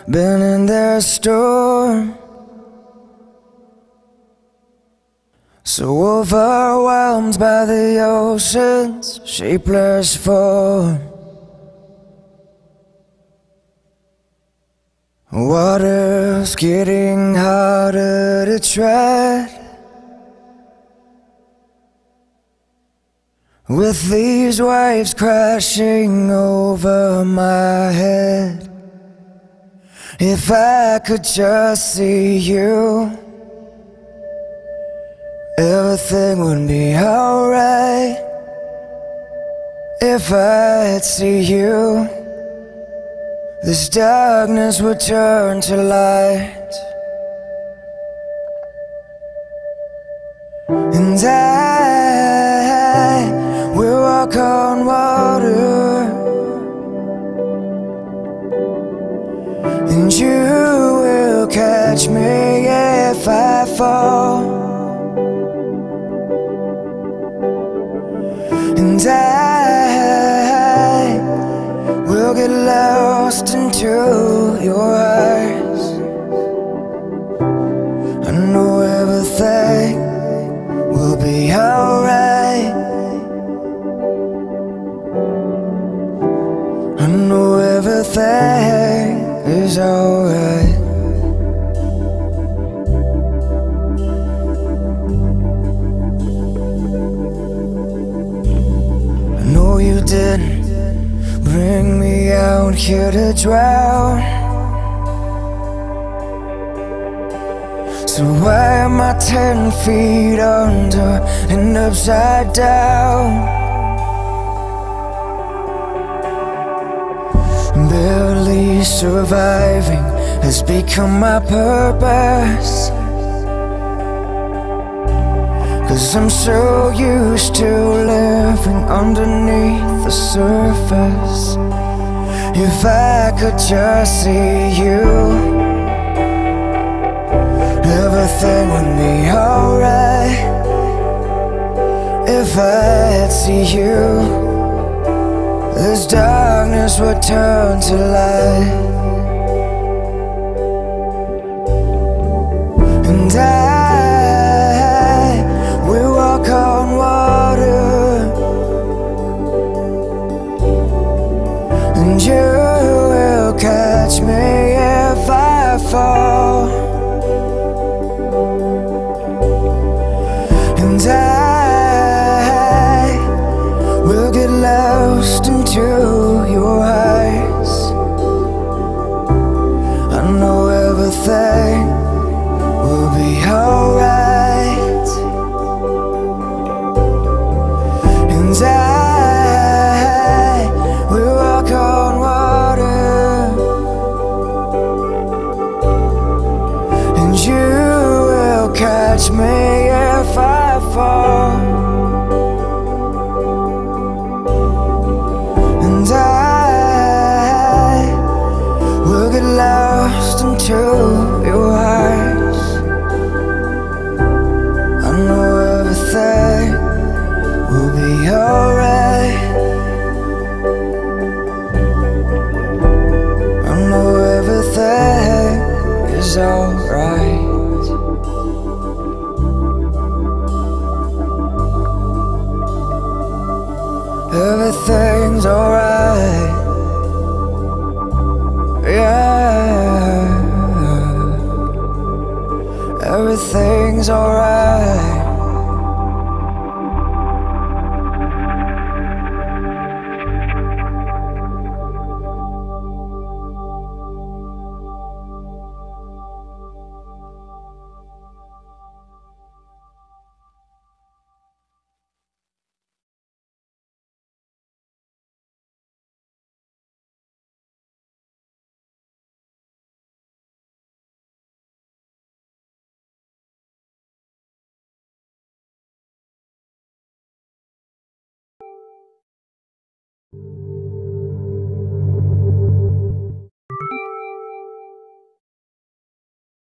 been in their storm, so overwhelmed by the ocean's shapeless form. Water's getting harder to tread, with these waves crashing over my head. If I could just see you, everything would be alright. If I'd see you, this darkness would turn to light. And I will walk on water, and you will catch me if I fall. And I will get lost into your eyes. I know everything will be alright. I know everything is alright. I know you didn't bring me out here to drown, so why am I 10 feet under and upside down? Barely surviving has become my purpose, 'cause I'm so used to living underneath the surface. If I could just see you, everything would be alright. If I'd see you, this darkness would turn to light. And I will walk on water, and you will catch me if I fall. And I will get lost into your eyes. I know everything will be alright. And I will walk on water, and you will catch me if I fall. And I will get lost into your eyes. I know everything will be alright. I know everything is alright. Everything's alright. Yeah, everything's alright.